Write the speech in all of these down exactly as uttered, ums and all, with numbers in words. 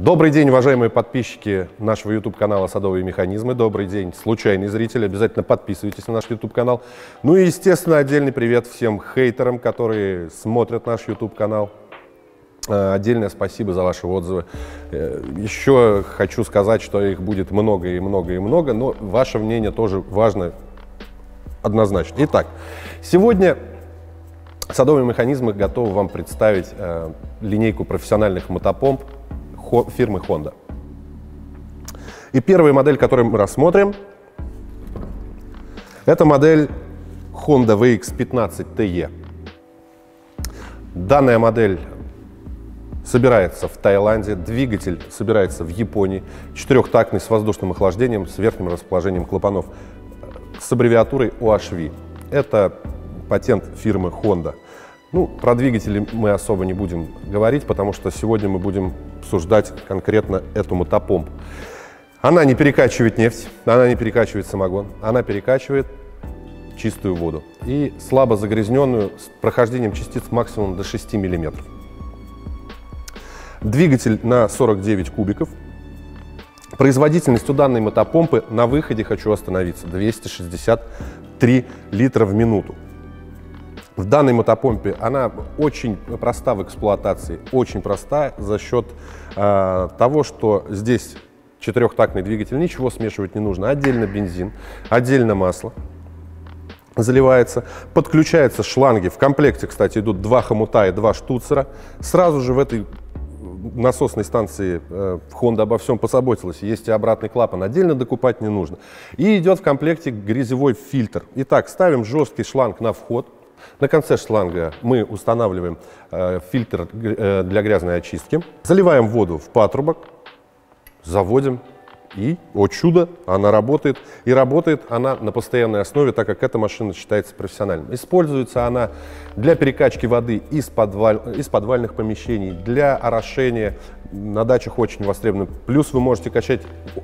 Добрый день, уважаемые подписчики нашего YouTube-канала «Садовые механизмы». Добрый день, случайный зритель. Обязательно подписывайтесь на наш YouTube-канал. Ну и, естественно, отдельный привет всем хейтерам, которые смотрят наш YouTube-канал. Отдельное спасибо за ваши отзывы. Еще хочу сказать, что их будет много и много и много, но ваше мнение тоже важно однозначно. Итак, сегодня «Садовые механизмы» готовы вам представить э, линейку профессиональных мотопомп фирмы Honda. И первая модель, которую мы рассмотрим, это модель Honda ви икс пятнадцать ти и. Данная модель собирается в Таиланде, двигатель собирается в Японии, четырехтактный с воздушным охлаждением, с верхним расположением клапанов, с аббревиатурой о эйч ви. Это патент фирмы Honda. Ну, про двигатели мы особо не будем говорить, потому что сегодня мы будем обсуждать конкретно эту мотопомпу. Она не перекачивает нефть, она не перекачивает самогон, она перекачивает чистую воду и слабо загрязненную с прохождением частиц максимум до шести миллиметров. Двигатель на сорок девять кубиков. Производительность у данной мотопомпы на выходе, хочу остановиться, двести шестьдесят три литра в минуту. В данной мотопомпе она очень проста в эксплуатации, очень проста за счет э, того, что здесь четырехтактный двигатель, ничего смешивать не нужно. Отдельно бензин, отдельно масло заливается, подключаются шланги. В комплекте, кстати, идут два хомута и два штуцера. Сразу же в этой насосной станции э, Honda обо всем позаботилась. Есть и обратный клапан, отдельно докупать не нужно. И идет в комплекте грязевой фильтр. Итак, ставим жесткий шланг на вход. На конце шланга мы устанавливаем э, фильтр э, для грязной очистки. Заливаем воду в патрубок, заводим и, о чудо, она работает. И работает она на постоянной основе, так как эта машина считается профессиональной. Используется она для перекачки воды из, подваль, из подвальных помещений, для орошения. На дачах очень востребовано. Плюс вы можете качать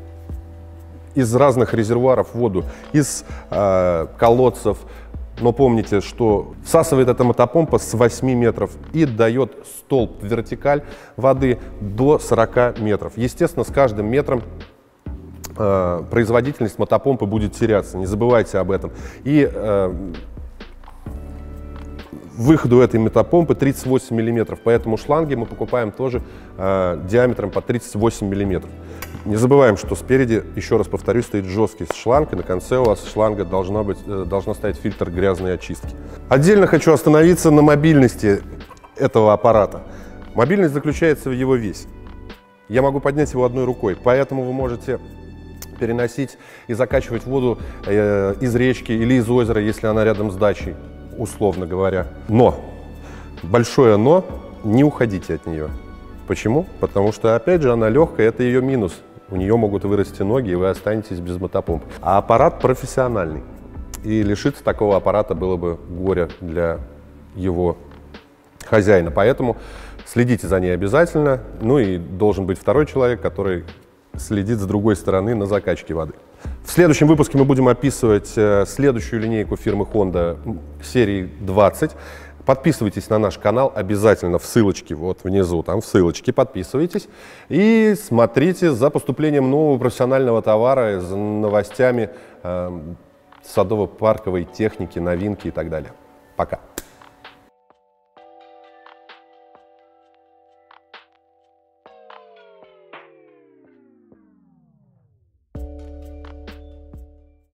из разных резервуаров воду, из э, колодцев. Но помните, что всасывает эта мотопомпа с восьми метров и дает столб вертикаль воды до сорока метров. Естественно, с каждым метром э, производительность мотопомпы будет теряться, не забывайте об этом. И э, выходу этой мотопомпы тридцать восемь миллиметров, поэтому шланги мы покупаем тоже э, диаметром по тридцать восемь миллиметров. Не забываем, что спереди, еще раз повторюсь, стоит жесткий шланг, и на конце у вас шланга должна, быть, должна стоять фильтр грязной очистки. Отдельно хочу остановиться на мобильности этого аппарата. Мобильность заключается в его весе. Я могу поднять его одной рукой, поэтому вы можете переносить и закачивать воду э, из речки или из озера, если она рядом с дачей, условно говоря. Но, большое но, не уходите от нее. Почему? Потому что, опять же, она легкая, это ее минус. У нее могут вырасти ноги, и вы останетесь без мотопомпы. А аппарат профессиональный. И лишиться такого аппарата было бы горе для его хозяина. Поэтому следите за ней обязательно. Ну и должен быть второй человек, который следит с другой стороны на закачке воды. В следующем выпуске мы будем описывать следующую линейку фирмы Honda серии двадцать. Подписывайтесь на наш канал обязательно в ссылочке, вот внизу, там в ссылочке, подписывайтесь и смотрите за поступлением нового профессионального товара, за новостями э, садово-парковой техники, новинки и так далее. Пока!